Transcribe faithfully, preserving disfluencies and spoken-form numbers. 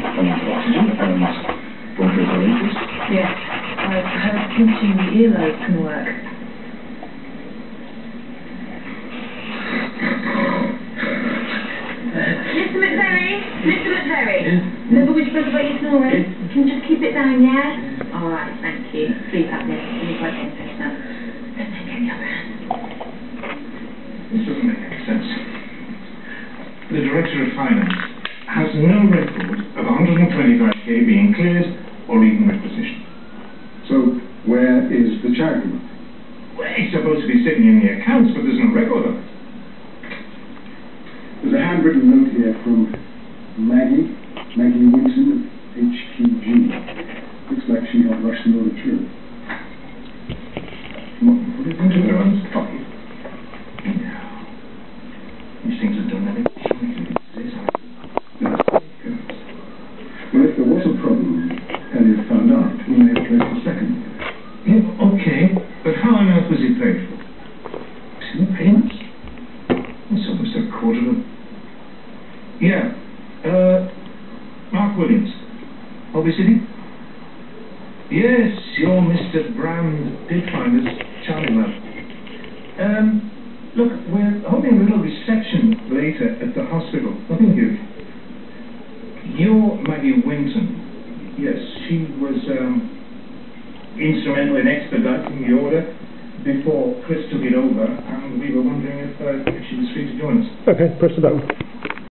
and oxygen and bronchodilators. Yes, I've heard pinching the earlobe can work. Mister McVerry, Mister McVerry, remember we spoke about your snoring? Can you just keep it down, yeah? Alright, thank you. Sleep apnea. Can you quite interest now? Don't take any other hand. This doesn't make any sense. The Director of Finance has no record of one hundred twenty-five K being cleared or even requisitioned. So, where is the charity? Well, it's supposed to be sitting in the accounts, but there's no record of it. There's a handwritten note here from Maggie, Maggie Winton, H Q G. Looks like she had rushed the order through. What, put it into their own pocket? No. These things are done every Well, if there was a problem, and it found out, we may have placed a second. Yeah, okay, but how on earth was it paid for? See the payments? It's almost a quarter of... Yeah, uh, Mark Williams, Hobby City? Yes, your Mister Brand did find us, charming lad. Um, look, we're holding a little reception later at the hospital, nothing huge. Your Maggie Winton, yes, she was um, instrumental in expediting the order before Chris took it over, and we were wondering if, uh, if she was free to join us. Okay, press the button.